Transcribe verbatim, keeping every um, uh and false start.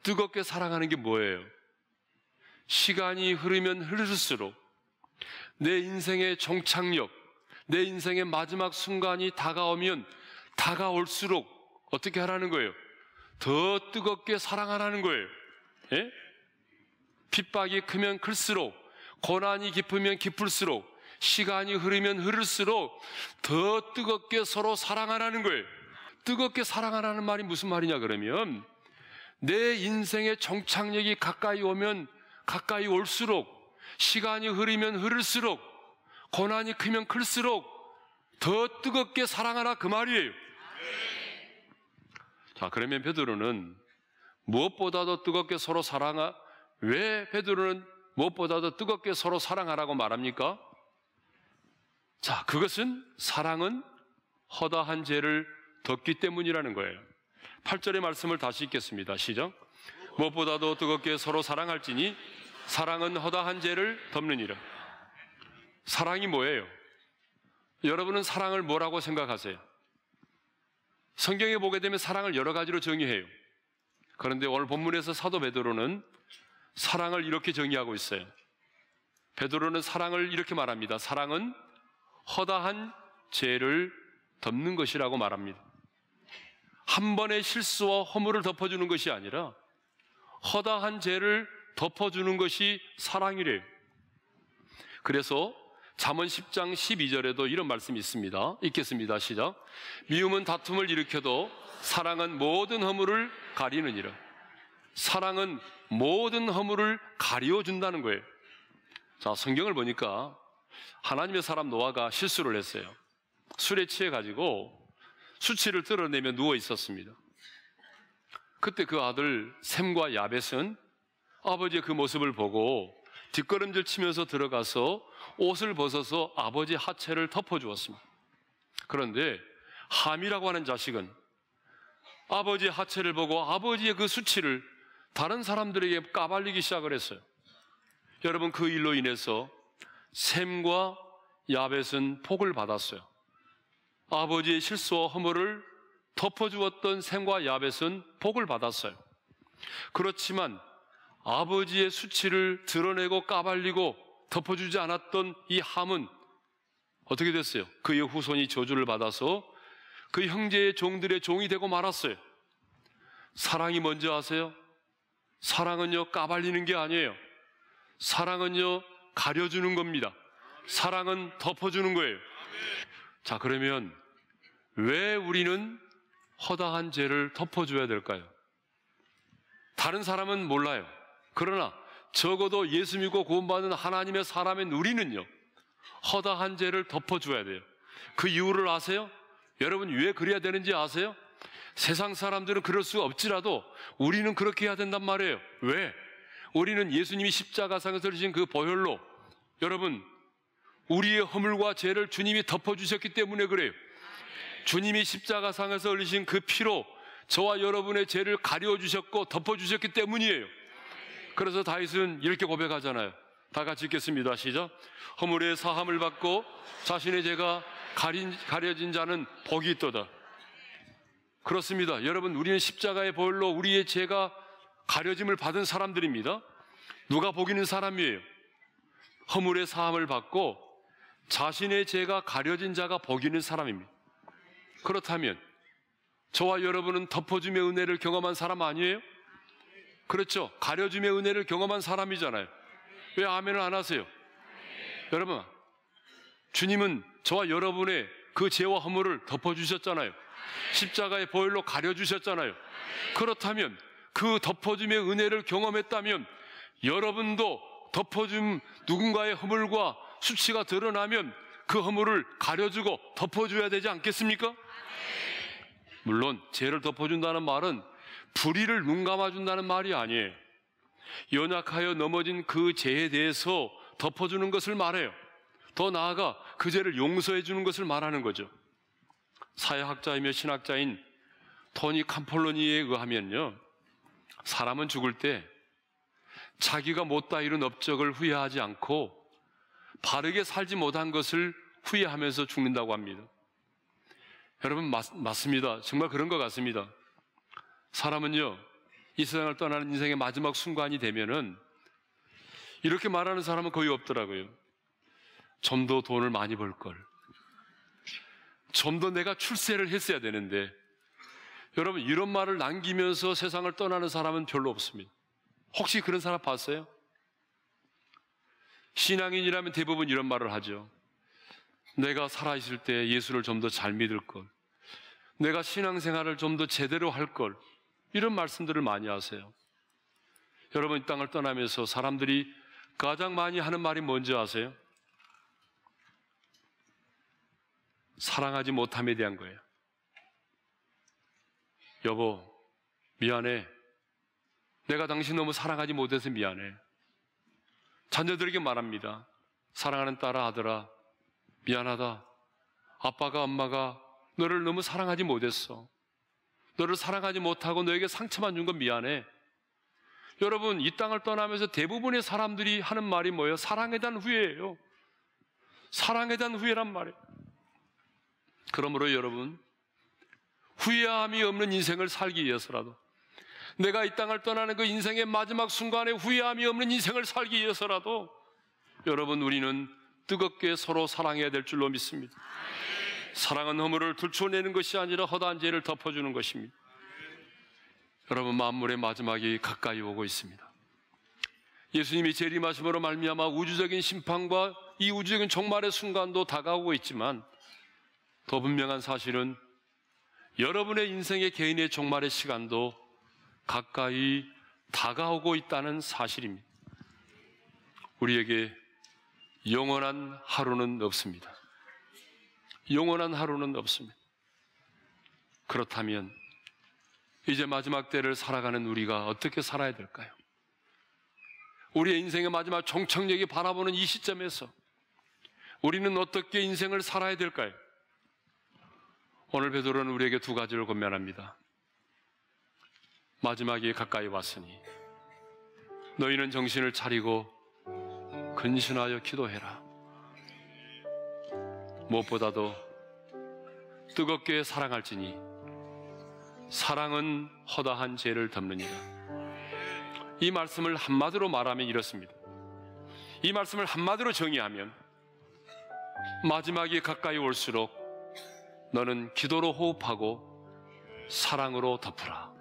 뜨겁게 사랑하는 게 뭐예요? 시간이 흐르면 흐를수록 내 인생의 종착역, 내 인생의 마지막 순간이 다가오면 다가올수록 어떻게 하라는 거예요? 더 뜨겁게 사랑하라는 거예요. 예? 핍박이 크면 클수록, 고난이 깊으면 깊을수록, 시간이 흐르면 흐를수록 더 뜨겁게 서로 사랑하라는 거예요. 뜨겁게 사랑하라는 말이 무슨 말이냐 그러면, 내 인생의 종착역이 가까이 오면 가까이 올수록, 시간이 흐르면 흐를수록, 고난이 크면 클수록 더 뜨겁게 사랑하라 그 말이에요. 자, 그러면 베드로는 무엇보다도 뜨겁게 서로 사랑하, 왜 베드로는 무엇보다도 뜨겁게 서로 사랑하라고 말합니까? 자, 그것은 사랑은 허다한 죄를 덮기 때문이라는 거예요. 팔 절의 말씀을 다시 읽겠습니다. 시작. 무엇보다도 뜨겁게 서로 사랑할지니 사랑은 허다한 죄를 덮느니라. 사랑이 뭐예요? 여러분은 사랑을 뭐라고 생각하세요? 성경에 보게 되면 사랑을 여러 가지로 정의해요. 그런데 오늘 본문에서 사도 베드로는 사랑을 이렇게 정의하고 있어요. 베드로는 사랑을 이렇게 말합니다. 사랑은 허다한 죄를 덮는 것이라고 말합니다. 한 번의 실수와 허물을 덮어주는 것이 아니라 허다한 죄를 덮어주는 것이 사랑이래요. 그래서 잠언 십 장 십이 절에도 이런 말씀이 있습니다. 읽겠습니다. 시작. 미움은 다툼을 일으켜도 사랑은 모든 허물을 가리느니라. 사랑은 모든 허물을 가려준다는 거예요. 자, 성경을 보니까 하나님의 사람 노아가 실수를 했어요. 술에 취해가지고 수치를 드러내며 누워 있었습니다. 그때 그 아들 셈과 야벳은 아버지의 그 모습을 보고 뒷걸음질 치면서 들어가서 옷을 벗어서 아버지 하체를 덮어주었습니다. 그런데 함이라고 하는 자식은 아버지의 하체를 보고 아버지의 그 수치를 다른 사람들에게 까발리기 시작을 했어요. 여러분, 그 일로 인해서 셈과 야벳은 복을 받았어요. 아버지의 실수와 허물을 덮어주었던 셈과 야벳은 복을 받았어요. 그렇지만 아버지의 수치를 드러내고 까발리고 덮어주지 않았던 이 함은 어떻게 됐어요? 그의 후손이 저주를 받아서 그 형제의 종들의 종이 되고 말았어요. 사랑이 뭔지 아세요? 사랑은요, 까발리는 게 아니에요. 사랑은요, 가려주는 겁니다. 사랑은 덮어주는 거예요. 자, 그러면 왜 우리는 허다한 죄를 덮어줘야 될까요? 다른 사람은 몰라요. 그러나 적어도 예수 믿고 구원받는 하나님의 사람인 우리는요, 허다한 죄를 덮어줘야 돼요. 그 이유를 아세요? 여러분, 왜 그래야 되는지 아세요? 세상 사람들은 그럴 수 없지라도 우리는 그렇게 해야 된단 말이에요. 왜? 우리는 예수님이 십자가상에서 흘리신 그 보혈로, 여러분, 우리의 허물과 죄를 주님이 덮어주셨기 때문에 그래요. 주님이 십자가상에서 흘리신 그 피로 저와 여러분의 죄를 가려주셨고 덮어주셨기 때문이에요. 그래서 다윗은 이렇게 고백하잖아요. 다 같이 읽겠습니다. 시작. 허물의 사함을 받고 자신의 죄가 가린, 가려진 자는 복이 있도다. 그렇습니다. 여러분, 우리는 십자가의 보혈로 우리의 죄가 가려짐을 받은 사람들입니다. 누가 복 있는 사람이에요? 허물의 사함을 받고 자신의 죄가 가려진 자가 복 있는 사람입니다. 그렇다면 저와 여러분은 덮어줌의 은혜를 경험한 사람 아니에요? 그렇죠. 가려줌의 은혜를 경험한 사람이잖아요. 왜 아멘을 안 하세요? 여러분, 주님은 저와 여러분의 그 죄와 허물을 덮어주셨잖아요. 십자가의 보혈로 가려주셨잖아요. 그렇다면 그 덮어줌의 은혜를 경험했다면 여러분도 덮어줌, 누군가의 허물과 수치가 드러나면 그 허물을 가려주고 덮어줘야 되지 않겠습니까? 물론 죄를 덮어준다는 말은 불의를 눈감아준다는 말이 아니에요. 연약하여 넘어진 그 죄에 대해서 덮어주는 것을 말해요. 더 나아가 그 죄를 용서해 주는 것을 말하는 거죠. 사회학자이며 신학자인 토니 캄폴로니에 의하면요, 사람은 죽을 때 자기가 못다 이룬 업적을 후회하지 않고 바르게 살지 못한 것을 후회하면서 죽는다고 합니다. 여러분, 맞, 맞습니다. 정말 그런 것 같습니다. 사람은요, 이 세상을 떠나는 인생의 마지막 순간이 되면은 이렇게 말하는 사람은 거의 없더라고요. 좀 더 돈을 많이 벌 걸. 좀 더 내가 출세를 했어야 되는데. 여러분, 이런 말을 남기면서 세상을 떠나는 사람은 별로 없습니다. 혹시 그런 사람 봤어요? 신앙인이라면 대부분 이런 말을 하죠. 내가 살아있을 때 예수를 좀 더 잘 믿을 걸. 내가 신앙생활을 좀 더 제대로 할 걸. 이런 말씀들을 많이 하세요. 여러분, 이 땅을 떠나면서 사람들이 가장 많이 하는 말이 뭔지 아세요? 사랑하지 못함에 대한 거예요. 여보, 미안해. 내가 당신 너무 사랑하지 못해서 미안해. 자녀들에게 말합니다. 사랑하는 딸아, 아들아, 미안하다. 아빠가 엄마가 너를 너무 사랑하지 못했어. 너를 사랑하지 못하고 너에게 상처만 준 건 미안해. 여러분, 이 땅을 떠나면서 대부분의 사람들이 하는 말이 뭐예요? 사랑에 대한 후회예요. 사랑에 대한 후회란 말이에요. 그러므로 여러분, 후회함이 없는 인생을 살기 위해서라도, 내가 이 땅을 떠나는 그 인생의 마지막 순간에 후회함이 없는 인생을 살기 위해서라도 여러분, 우리는 뜨겁게 서로 사랑해야 될 줄로 믿습니다. 사랑은 허물을 들춰내는 것이 아니라 허다한 죄를 덮어주는 것입니다. 여러분, 만물의 마지막이 가까이 오고 있습니다. 예수님이 재림하심으로 말미암아 우주적인 심판과 이 우주적인 종말의 순간도 다가오고 있지만, 더 분명한 사실은 여러분의 인생의 개인의 종말의 시간도 가까이 다가오고 있다는 사실입니다. 우리에게 영원한 하루는 없습니다. 영원한 하루는 없습니다. 그렇다면 이제 마지막 때를 살아가는 우리가 어떻게 살아야 될까요? 우리의 인생의 마지막 종착역이 바라보는 이 시점에서 우리는 어떻게 인생을 살아야 될까요? 오늘 베드로는 우리에게 두 가지를 권면합니다. 마지막이 가까이 왔으니 너희는 정신을 차리고 근신하여 기도해라. 무엇보다도 뜨겁게 사랑할지니 사랑은 허다한 죄를 덮느니라. 이 말씀을 한마디로 말하면 이렇습니다. 이 말씀을 한마디로 정의하면 마지막이 가까이 올수록 너는 기도로 호흡하고 사랑으로 덮으라.